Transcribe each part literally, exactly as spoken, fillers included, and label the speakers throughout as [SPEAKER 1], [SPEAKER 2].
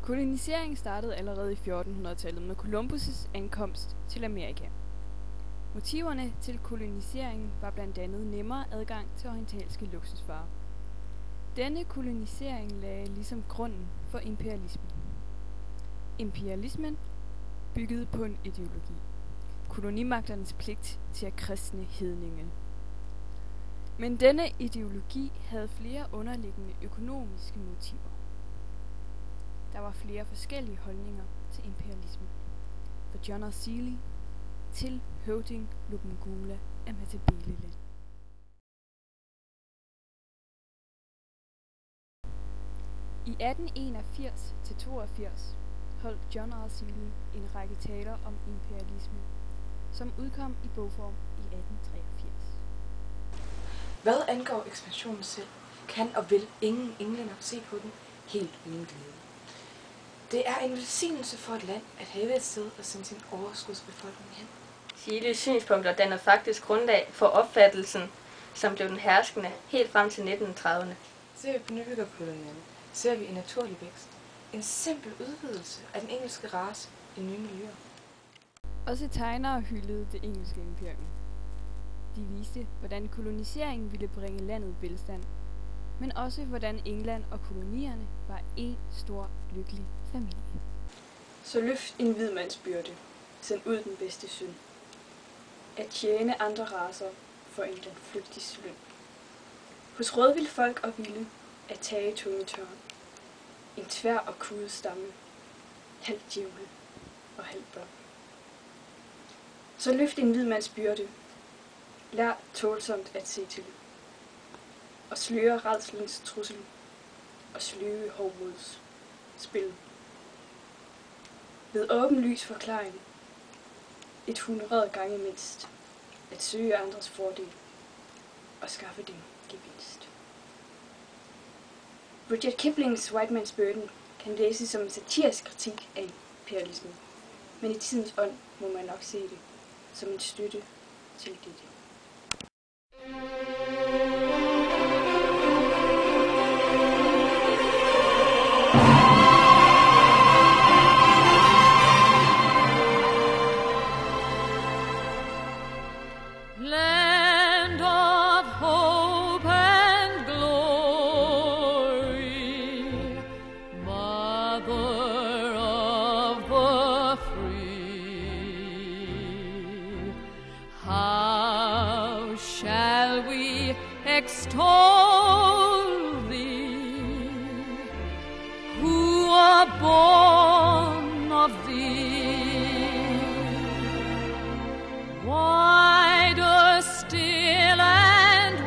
[SPEAKER 1] Koloniseringen startede allerede i fjortenhundredetallet med Columbus' ankomst til Amerika. Motiverne til koloniseringen var blandt andet nemmere adgang til orientalske luksusvarer. Denne kolonisering lagde ligesom grunden for imperialismen. Imperialismen byggede på en ideologi: kolonimagternes pligt til at kristne hedninge. Men denne ideologi havde flere underliggende økonomiske motiver. Der var flere forskellige holdninger til imperialismen, fra John R. Seeley til høvding Lobengula af Matabeleland. I atten enogfirs til toogfirs holdt John R. Seeley en række taler om imperialisme, som udkom i bogform i atten treogfirs.
[SPEAKER 2] Hvad angår ekspansionen selv, kan og vil ingen englænder se på den helt uden glæde. Det er en velsignelse for et land at have et sted at sende sin overskudsbefolkning hen.
[SPEAKER 3] Seeleys synspunkter dannede faktisk grundlag for opfattelsen, som blev den herskende helt frem til nitten trediverne.
[SPEAKER 2] Ser vi på nybyggerkolonierne, ser vi en naturlig vækst. En simpel udvidelse af den engelske race i nye miljøer.
[SPEAKER 1] Også tegnere hyldede det engelske imperium. De viste, hvordan koloniseringen ville bringe landet velstand, men også hvordan England og kolonierne var en stor, lykkelig familie.
[SPEAKER 4] Så løft en hvid mands byrde, send ud den bedste synd. At tjene andre racer for en landflygtig løn. Hos rødvild folk og vilde, at tage tunge tørn. En tvær og kudet stamme, halv djævle og halv børn. Så løft en hvid mands byrde, lær tålsomt at se til, og sløre rædslens trussel, og sløve hovmods spil. Ved åben lys forklaring, et hundrede gange mindst, at søge andres fordel, og skaffe dem gevinst. Rudyard Kiplings White Man's Burden kan læses som en satirisk kritik af imperialismen, men i tidens ånd må man nok se det som en støtte til dette.
[SPEAKER 5] Land of hope and glory, mother of the free, how shall we extol thee, who are born of thee? Wider still and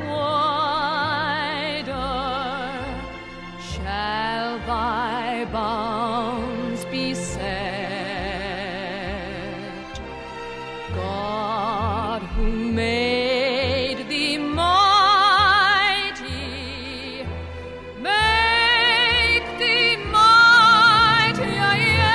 [SPEAKER 5] wider shall thy bounds be set. God who made thee mighty, make thee mightier yet.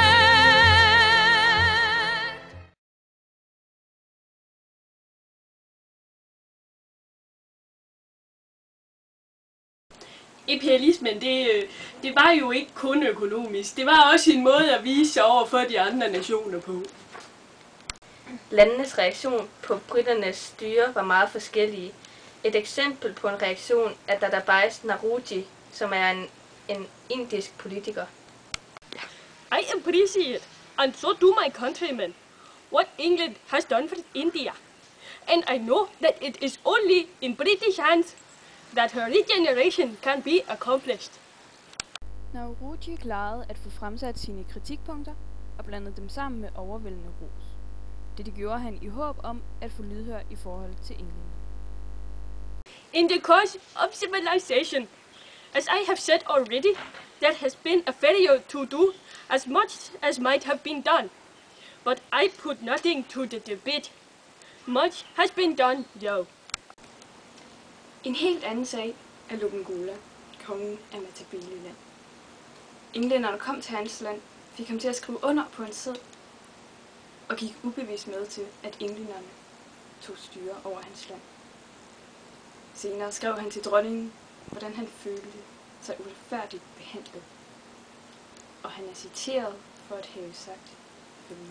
[SPEAKER 6] Imperialismen, det, det var jo ikke kun økonomisk. Det var også en måde at vise sig over for de andre nationer på.
[SPEAKER 3] Landenes reaktion på briternes styre var meget forskellige. Et eksempel på en reaktion er Dadabhai Naoroji, som er en, en indisk politiker.
[SPEAKER 7] I appreciate, and so do my countrymen, what England has done for India. And I know that it is only in British hands that her regeneration can be accomplished.
[SPEAKER 1] Naoroji klarede at få fremsat sine kritikpunkter og blandet dem sammen med overvældende ros. Dette gjorde han i håb om at få lydhør i forhold til England.
[SPEAKER 7] In the course of civilization, as I have said already, there has been a failure to do as much as might have been done. But I put nothing to the debate. Much has been done, though.
[SPEAKER 4] En helt anden sag er Lobengula, kongen af Matabeleland. Englænderne kom til hans land, fik ham til at skrive under på en seddel, og gik ubevidst med til, at englænderne tog styre over hans land. Senere skrev han til dronningen, hvordan han følte sig uretfærdigt behandlet, og han er citeret for at have sagt følgende.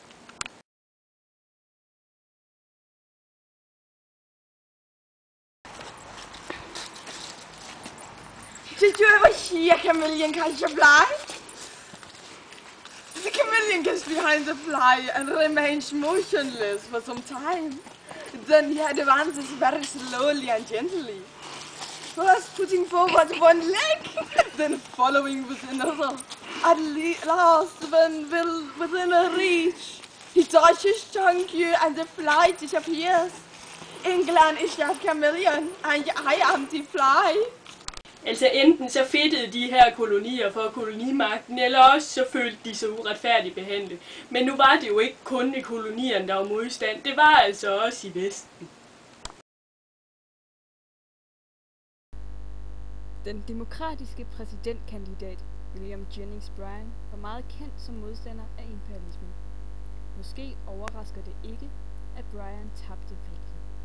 [SPEAKER 8] Did you ever see a chameleon catch a fly? The chameleon gets behind the fly and remains motionless for some time. Then he advances very slowly and gently, first putting forward one leg, then following with another. At last, when will within a reach, he touches tongue you and the fly disappears. England is that chameleon, and I am the fly.
[SPEAKER 6] Altså enten så fedtede de her kolonier for kolonimagten, eller også så følte de sig uretfærdigt behandlet. Men nu var det jo ikke kun i kolonierne, der var modstand. Det var altså også i Vesten.
[SPEAKER 1] Den demokratiske præsidentkandidat William Jennings Bryan var meget kendt som modstander af imperialismen. Måske overrasker det ikke, at Bryan tabte valget.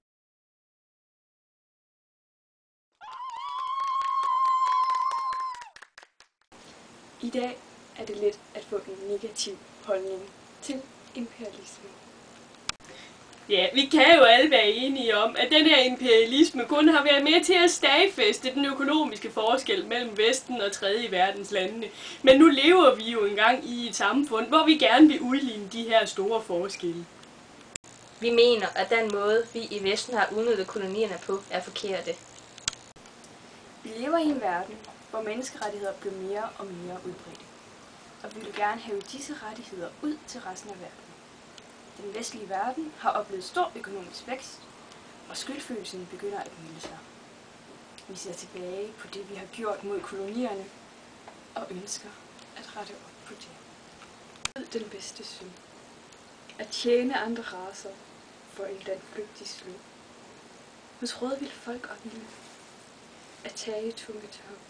[SPEAKER 4] I dag er det let at få en negativ holdning til imperialisme.
[SPEAKER 6] Ja, vi kan jo alle være enige om, at den her imperialisme kun har været med til at stagfæste den økonomiske forskel mellem Vesten og tredje verdens landene. Men nu lever vi jo engang i et samfund, hvor vi gerne vil udligne de her store forskelle.
[SPEAKER 3] Vi mener, at den måde, vi i Vesten har udnyttet kolonierne på, er forkerte.
[SPEAKER 4] Vi lever i en verden, hvor menneskerettigheder bliver mere og mere udbredte, og vi vil gerne have disse rettigheder ud til resten af verden. Den vestlige verden har oplevet stor økonomisk vækst, og skyldfølelsen begynder at melde sig. Vi ser tilbage på det, vi har gjort mod kolonierne, og ønsker at rette op på det. Den bedste synd. At tjene andre racer for en landflygtig sløv. Hos rådvildt folk og vilde. At tage tunge tørv.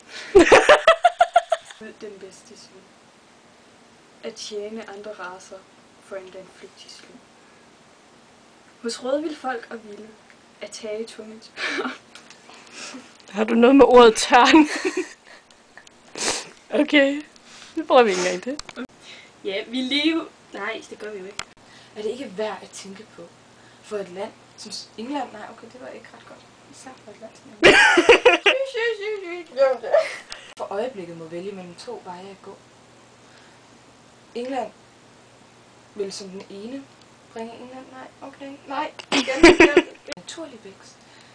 [SPEAKER 4] Den bedste synd. At tjene andre racer for en landflygtig sløv. Hos rådvildt folk og vilde. At tage tunge tørv.
[SPEAKER 7] Har du noget med ordet tørn? Okay, det prøver vi ikke engang til.
[SPEAKER 6] Ja, vi lever... Nej, det gør vi jo ikke.
[SPEAKER 2] Er det ikke værd at tænke på for et land som England? Nej, okay, det var ikke ret godt. Især for et land som England. For øjeblikket må vælge mellem to veje at gå. England vil som den ene bringe England. Nej, okay, nej, igen, igen. Naturlig vækst.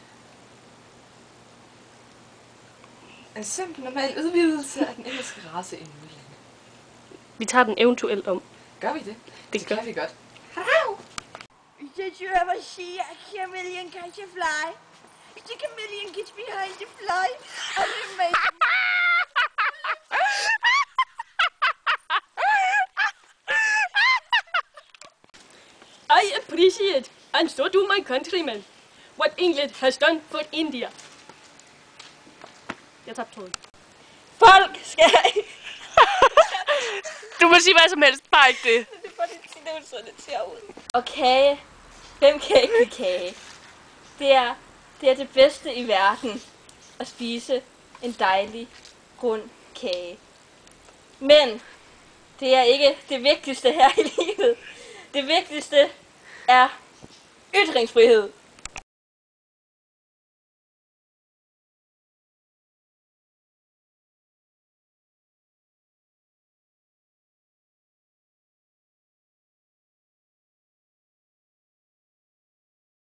[SPEAKER 2] En simpel normal udvidelse af den engelske race i England.
[SPEAKER 7] Vi tager den eventuelt om.
[SPEAKER 2] Gør vi det?
[SPEAKER 7] Det
[SPEAKER 2] Det
[SPEAKER 7] gør
[SPEAKER 2] kan vi godt.
[SPEAKER 8] Did you ever see a chameleon catch a fly? The chameleon gets behind the fly and remains.
[SPEAKER 7] I appreciate, and so do my countrymen, what England has done for India. Jeg tabte tråden.
[SPEAKER 3] Folk skal...
[SPEAKER 7] Du må sige hvad som helst, bare ikke det.
[SPEAKER 3] Det får det til, det så lidt ser ud. Og kage. Hvem kan ikke lide kage? Det er, det er det bedste i verden at spise en dejlig, rund kage. Men det er ikke det vigtigste her i livet. Det vigtigste er ytringsfrihed.